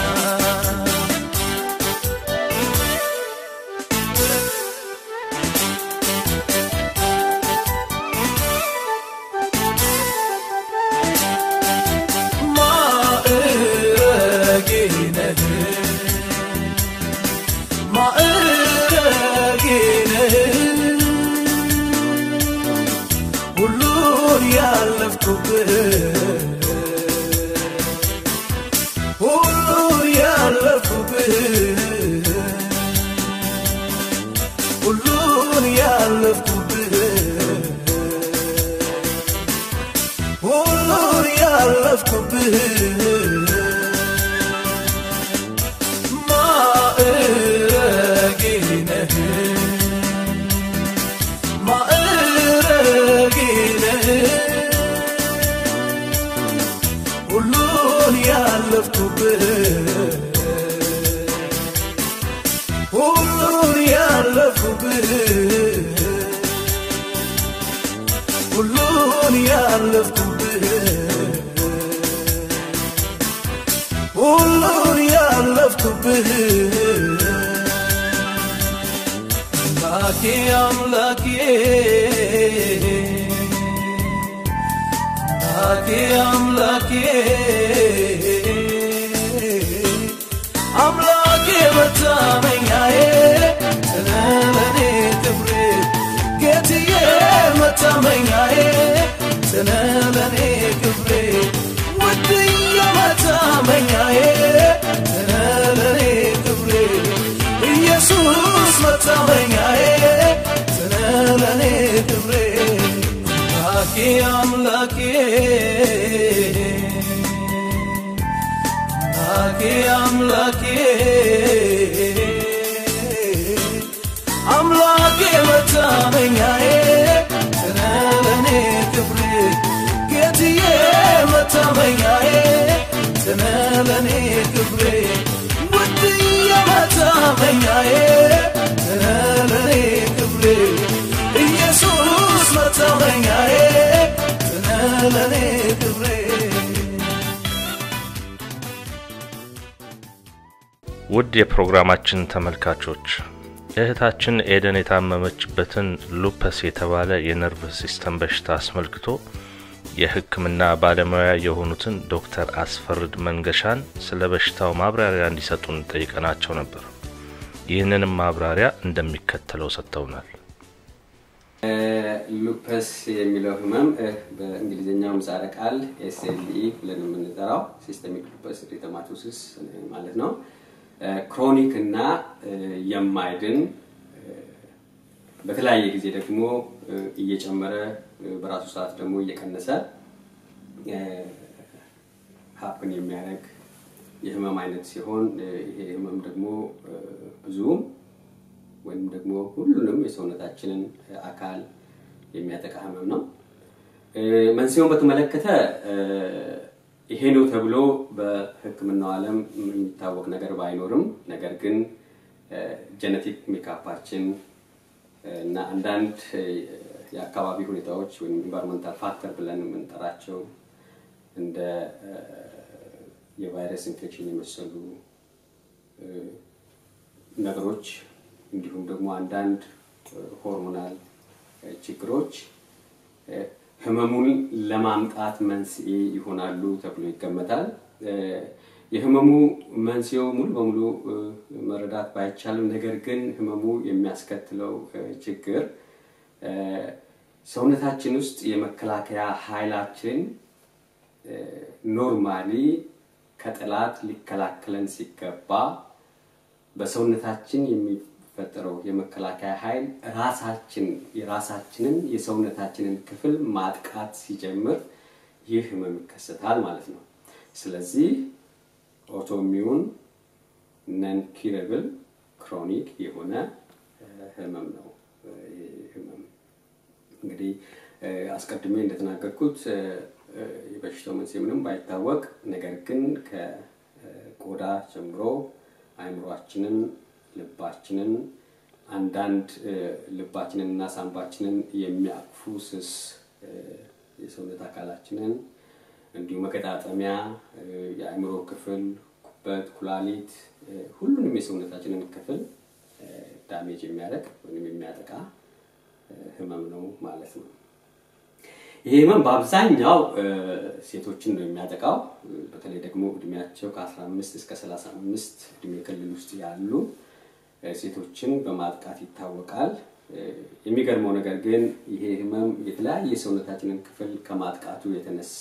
ውድ የፕሮግራማችን ተመልካቾች እህታችን ኤደን የታመመችበትን ሉፐስ የተባለ የነርቭ ሲስተም በሽታ አስመልክቶ የሕክምና ባለሙያ የሆኑትን ዶክተር አስፈርድ መንገሻን ስለ በሽታው ማብራሪያ እንዲሰጡን ጠይቀናቸው ነበር። ይህንንም ማብራሪያ እንደሚከተለው ሰጥተውናል። ሉፐስ የሚለው ህመም በእንግሊዘኛው ምህጻረ ቃል ኤስ ኤል ኢ ብለን የምንጠራው ሲስተሚክ ሉፐስ ኤሪተማቶሲስ ማለት ነው። ክሮኒክ እና የማይድን በተለያየ ጊዜ ደግሞ እየጨመረ በራሱ ሰዓት ደግሞ እየቀነሰ ሀፕን የሚያደርግ የህመም አይነት ሲሆን ይሄ ህመም ደግሞ ብዙ ወይም ደግሞ ሁሉንም የሰውነታችንን አካል የሚያጠቃ ህመም ነው። መንስኤውን በተመለከተ ይሄ ነው ተብሎ በህክምናው ዓለም የሚታወቅ ነገር ባይኖርም ነገር ግን ጄኔቲክ ሜካፓችን እና አንዳንድ የአካባቢ ሁኔታዎች ወይም ኢንቫይሮንመንታል ፋክተር ብለን የምንጠራቸው እንደ የቫይረስ ኢንፌክሽን የመሰሉ ነገሮች እንዲሁም ደግሞ አንዳንድ ሆርሞናል ችግሮች ህመሙን ለማምጣት መንስኤ ይሆናሉ ተብሎ ይገመታል። የህመሙ መንስኤው ሙሉ በሙሉ መረዳት ባይቻልም ነገር ግን ህመሙ የሚያስከትለው ችግር ሰውነታችን ውስጥ የመከላከያ ኃይላችን ኖርማሊ ከጠላት ሊከላከለን ሲገባ በሰውነታችን የሚፈጠረው የመከላከያ ኃይል ራሳችን የራሳችንን የሰውነታችንን ክፍል ማጥቃት ሲጀምር ይህ ህመም ይከሰታል ማለት ነው። ስለዚህ ኦቶሚዩን ነን ኪረብል ክሮኒክ የሆነ ህመም ነው። ህመም እንግዲህ አስቀድሜ እንደተናገርኩት የበሽታው መንስኤ ምንም ባይታወቅ ነገር ግን ከቆዳ ጀምሮ አይምሮአችንን ልባችንን አንዳንድ ልባችንንና ሳንባችንን የሚያቅፉ ስስ የሰውነት አካላችንን እንዲሁ መገጣጠሚያ የአይምሮ ክፍል ኩበት ኩላሊት ሁሉንም የሰውነታችንን ክፍል ዳሜጅ የሚያደርግ ወይም የሚያጠቃ ህመም ነው ማለት ነው። ይሄ ህመም በአብዛኛው ሴቶችን ነው የሚያጠቃው። በተለይ ደግሞ እድሜያቸው ከ15 እስከ ሰላሳ አምስት እድሜ ክልል ውስጥ ያሉ ሴቶችን በማጥቃት ይታወቃል። የሚገርመው ነገር ግን ይሄ ህመም የተለያየ የሰውነታችንን ክፍል ከማጥቃቱ የተነሳ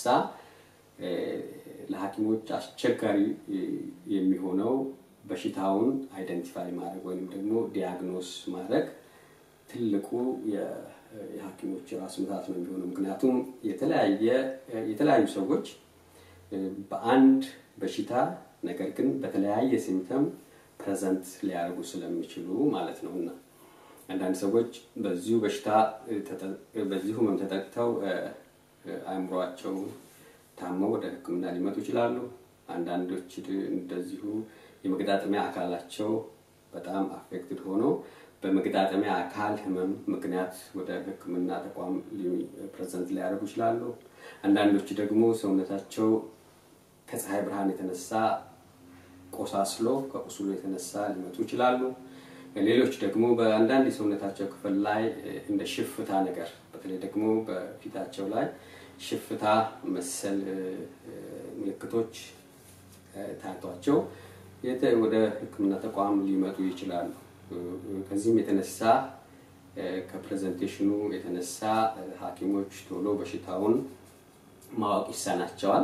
ለሐኪሞች አስቸጋሪ የሚሆነው በሽታውን አይደንቲፋይ ማድረግ ወይም ደግሞ ዲያግኖስ ማድረግ ትልቁ የሐኪሞች ራስ ምታት ነው የሚሆነው። ምክንያቱም የተለያየ የተለያዩ ሰዎች በአንድ በሽታ ነገር ግን በተለያየ ሲምፕተም ፕሬዘንት ሊያደርጉ ስለሚችሉ ማለት ነውና አንዳንድ ሰዎች በዚሁ በሽታ በዚሁ ህመም ተጠቅተው አይምሮአቸው ታመው ወደ ህክምና ሊመጡ ይችላሉ። አንዳንዶች እንደዚሁ የመገጣጠሚያ አካላቸው በጣም አፌክትድ ሆኖ በመገጣጠሚያ አካል ህመም ምክንያት ወደ ህክምና ተቋም ፕሬዘንት ሊያደርጉ ይችላሉ። አንዳንዶች ደግሞ ሰውነታቸው ከፀሐይ ብርሃን የተነሳ ቆሳስሎ ከቁስሉ የተነሳ ሊመጡ ይችላሉ። ሌሎች ደግሞ በአንዳንድ የሰውነታቸው ክፍል ላይ እንደ ሽፍታ ነገር በተለይ ደግሞ በፊታቸው ላይ ሽፍታ መሰል ምልክቶች ታይቷቸው ወደ ህክምና ተቋም ሊመጡ ይችላሉ። ከዚህም የተነሳ ከፕሬዘንቴሽኑ የተነሳ ሐኪሞች ቶሎ በሽታውን ማወቅ ይሳናቸዋል።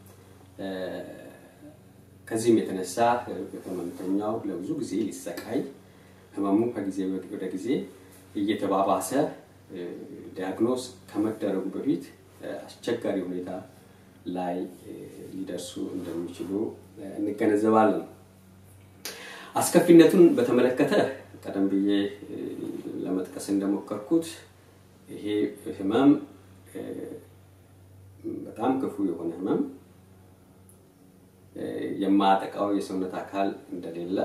ከዚህም የተነሳ ህመምተኛው ለብዙ ጊዜ ሊሰቃይ ህመሙ ከጊዜ ወደ ጊዜ እየተባባሰ ዲያግኖስ ከመደረጉ በፊት አስቸጋሪ ሁኔታ ላይ ሊደርሱ እንደሚችሉ እንገነዘባለን። አስከፊነቱን በተመለከተ ቀደም ብዬ ለመጥቀስ እንደሞከርኩት ይሄ ህመም በጣም ክፉ የሆነ ህመም የማያጠቃው የሰውነት አካል እንደሌለ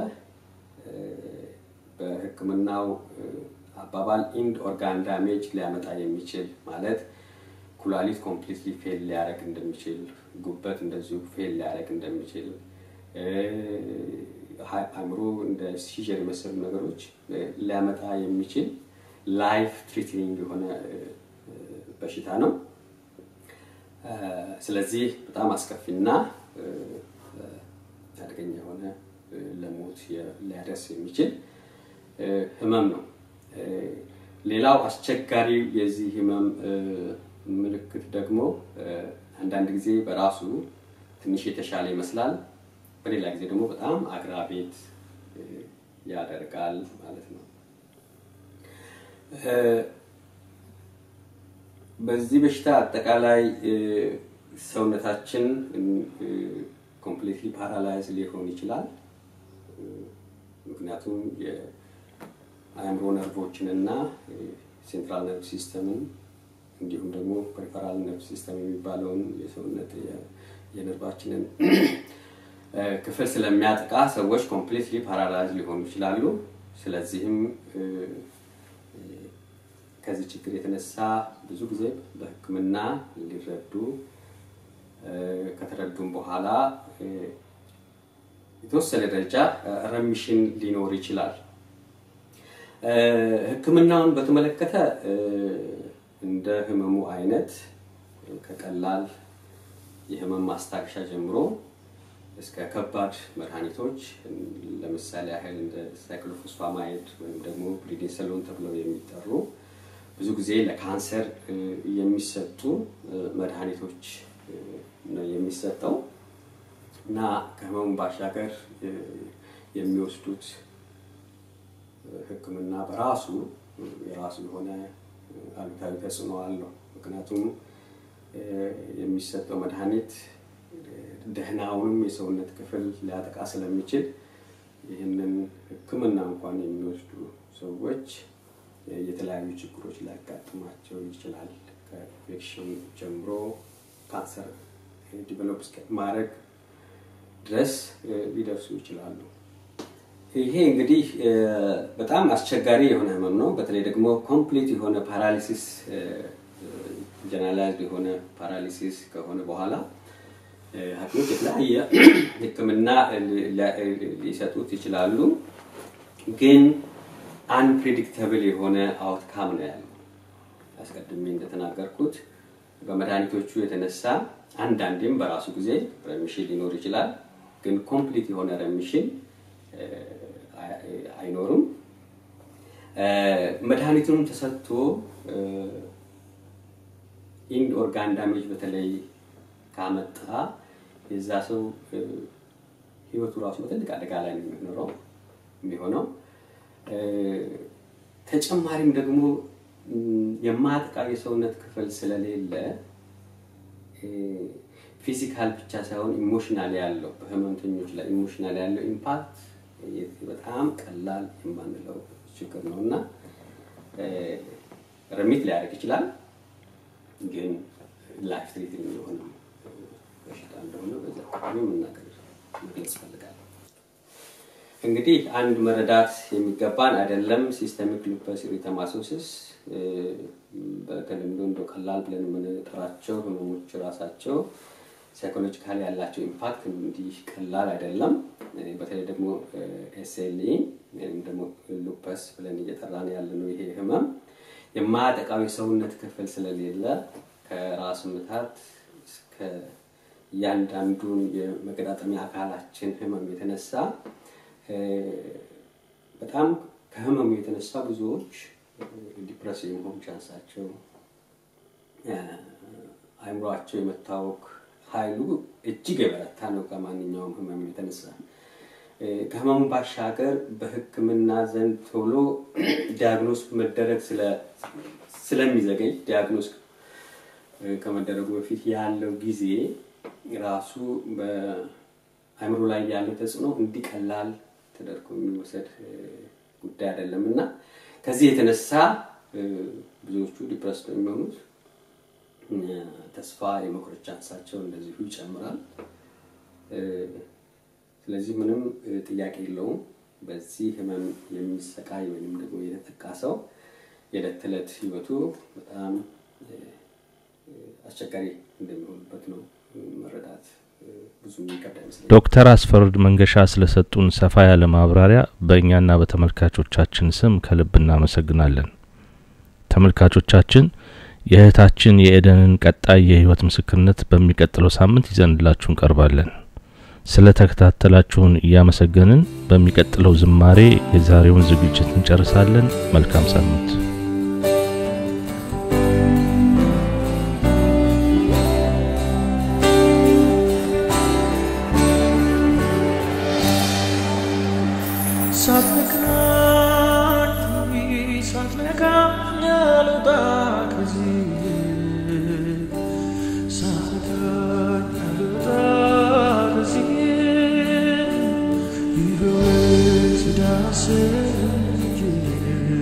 በህክምናው አባባል ኢንድ ኦርጋን ዳሜጅ ሊያመጣ የሚችል ማለት ኩላሊት ኮምፕሊትሊ ፌል ሊያደርግ እንደሚችል ጉበት እንደዚሁ ፌል ሊያደርግ እንደሚችል አእምሮ እንደ ሲጀር መሰሉ ነገሮች ሊያመጣ የሚችል ላይፍ ትሪትኒንግ የሆነ በሽታ ነው። ስለዚህ በጣም አስከፊና አደገኛ የሆነ ለሞት ሊያደርስ የሚችል ህመም ነው። ሌላው አስቸጋሪ የዚህ ህመም ምልክት ደግሞ አንዳንድ ጊዜ በራሱ ትንሽ የተሻለ ይመስላል፣ በሌላ ጊዜ ደግሞ በጣም አግራቤት ያደርጋል ማለት ነው። በዚህ በሽታ አጠቃላይ ሰውነታችን ኮምፕሊትሊ ፓራላይዝ ሊሆን ይችላል። ምክንያቱም አእምሮ ነርቮችንና ሴንትራል ነርቭ ሲስተምን እንዲሁም ደግሞ ፐሪፈራል ነርቭ ሲስተም የሚባለውን የሰውነት የነርቫችንን ክፍል ስለሚያጠቃ ሰዎች ኮምፕሊትሊ ፓራላይዝ ሊሆኑ ይችላሉ። ስለዚህም ከዚህ ችግር የተነሳ ብዙ ጊዜ በሕክምና ሊረዱ ከተረዱም በኋላ የተወሰነ ደረጃ ረሚሽን ሊኖር ይችላል። ሕክምናውን በተመለከተ እንደ ህመሙ አይነት ከቀላል የህመም ማስታገሻ ጀምሮ እስከ ከባድ መድኃኒቶች ለምሳሌ ያህል እንደ ሳይክሎፎስፋማይድ ወይም ደግሞ ፕሪዲኒሰሎን ተብለው የሚጠሩ ብዙ ጊዜ ለካንሰር የሚሰጡ መድኃኒቶች ነው የሚሰጠው እና ከህመሙ ባሻገር የሚወስዱት ሕክምና በራሱ የራሱ የሆነ አሉታዊ ተጽዕኖ አለው። ምክንያቱም የሚሰጠው መድኃኒት ደህናውንም የሰውነት ክፍል ሊያጠቃ ስለሚችል ይህንን ሕክምና እንኳን የሚወስዱ ሰዎች የተለያዩ ችግሮች ሊያጋጥማቸው ይችላል። ከኢንፌክሽን ጀምሮ ካንሰር ዲቨሎፕ ማድረግ ድረስ ሊደርሱ ይችላሉ። ይሄ እንግዲህ በጣም አስቸጋሪ የሆነ ህመም ነው። በተለይ ደግሞ ኮምፕሊት የሆነ ፓራሊሲስ ጀነራላይዝድ የሆነ ፓራሊሲስ ከሆነ በኋላ ሐኪሞች የተለያየ ህክምና ሊሰጡት ይችላሉ። ግን አንፕሬዲክተብል የሆነ አውትካም ነው ያለው። አስቀድሜ እንደተናገርኩት በመድኃኒቶቹ የተነሳ አንዳንዴም በራሱ ጊዜ ረሚሽን ሊኖር ይችላል። ግን ኮምፕሊት የሆነ ረሚሽን አይኖርም። መድኃኒቱን ተሰጥቶ ኢንድ ኦርጋን ዳሜጅ በተለይ ካመጣ የዛ ሰው ህይወቱ ራሱ በትልቅ አደጋ ላይ ነው የሚኖረው የሚሆነው። ተጨማሪም ደግሞ የማያጠቃ የሰውነት ክፍል ስለሌለ ፊዚካል ብቻ ሳይሆን ኢሞሽናል ያለው በህመምተኞች ላይ ኢሞሽናል ያለው ኢምፓክት በጣም ቀላል የማንለው ችግር ነውና ረሚት ሊያደርግ ይችላል። ግን ላይፍ ትሪቲንግ የሆነ በሽታ እንደሆነ በዛ አካባቢ መናገር መግለጽ ፈልጋለሁ። እንግዲህ አንድ መረዳት የሚገባን አይደለም ሲስተሚክ ሉፐስ ኤሪተማቶሲስ በተለምዶ እንደ ቀላል ብለን የምንጠራቸው ህመሞች ራሳቸው ሳይኮሎጂካሊ ያላቸው ኢምፓክት እንዲህ ቀላል አይደለም። በተለይ ደግሞ ኤስኤልኢ ወይም ደግሞ ሉፐስ ብለን እየጠራን ያለነው ይሄ ህመም የማያጠቃው የሰውነት ክፍል ስለሌለ ከራስ ምታት እስከ ያንዳንዱን የመገጣጠሚያ አካላችን ህመም የተነሳ በጣም ከህመሙ የተነሳ ብዙዎች ዲፕሬሲቭ የመሆን ቻንሳቸው አይምሮአቸው የመታወክ ኃይሉ እጅግ የበረታ ነው ከማንኛውም ህመም የተነሳ። ከህመሙ ባሻገር በህክምና ዘንድ ቶሎ ዲያግኖስ መደረግ ስለ ስለሚዘገይ ዲያግኖስ ከመደረጉ በፊት ያለው ጊዜ ራሱ በአይምሮ ላይ ያለው ተጽዕኖ እንዲቀላል ተደርጎ የሚወሰድ ጉዳይ አይደለምና ከዚህ የተነሳ ብዙዎቹ ዲፕረስድ የሚሆኑት ተስፋ የመቁረጥ ቻንሳቸው እንደዚሁ ይጨምራል። ስለዚህ ምንም ጥያቄ የለውም በዚህ ህመም የሚሰቃይ ወይንም ደግሞ የተጠቃ ሰው የዕለት ተዕለት ህይወቱ በጣም አስቸጋሪ እንደሚሆንበት ነው መረዳት ብዙ የሚከብድ አይመስለኝም። ዶክተር አስፈርድ መንገሻ ስለሰጡን ሰፋ ያለ ማብራሪያ በእኛና በተመልካቾቻችን ስም ከልብ እናመሰግናለን። ተመልካቾቻችን የእህታችን የኤደንን ቀጣይ የህይወት ምስክርነት በሚቀጥለው ሳምንት ይዘንላችሁ እንቀርባለን። ስለተከታተላችሁን እያመሰገንን በሚቀጥለው ዝማሬ የዛሬውን ዝግጅት እንጨርሳለን። መልካም ሳምንት። Say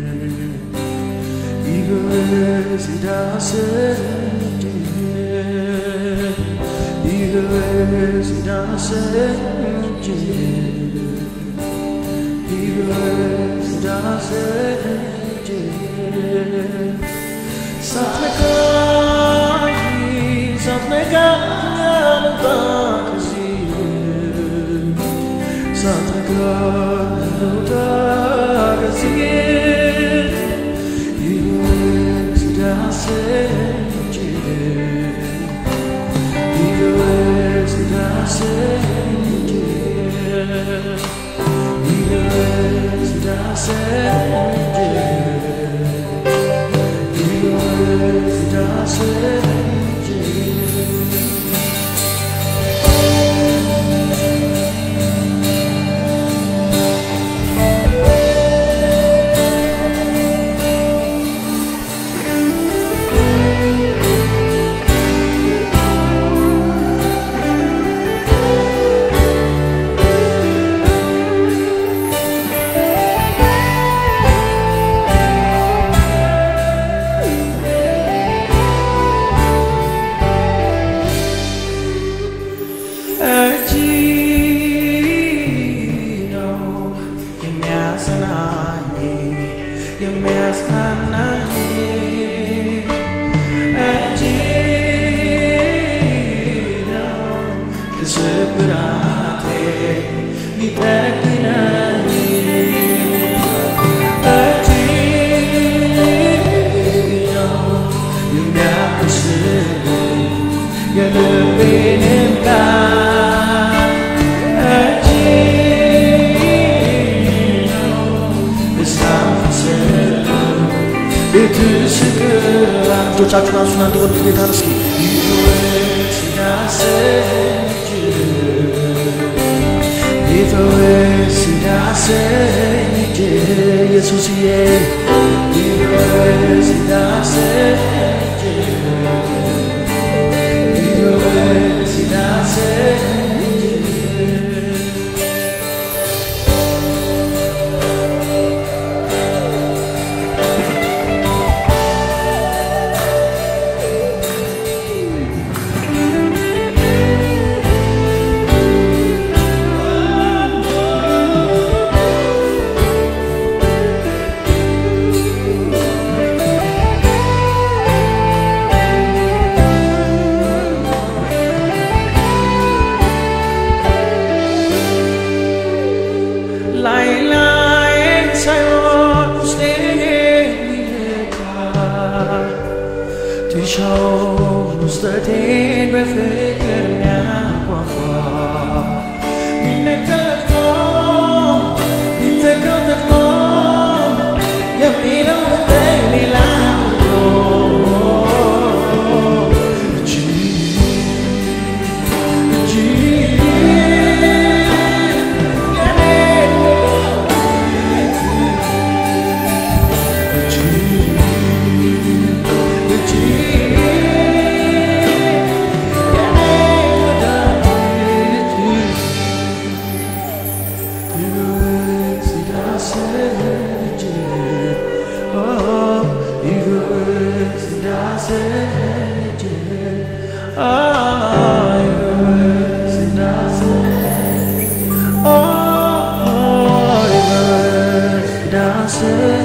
Say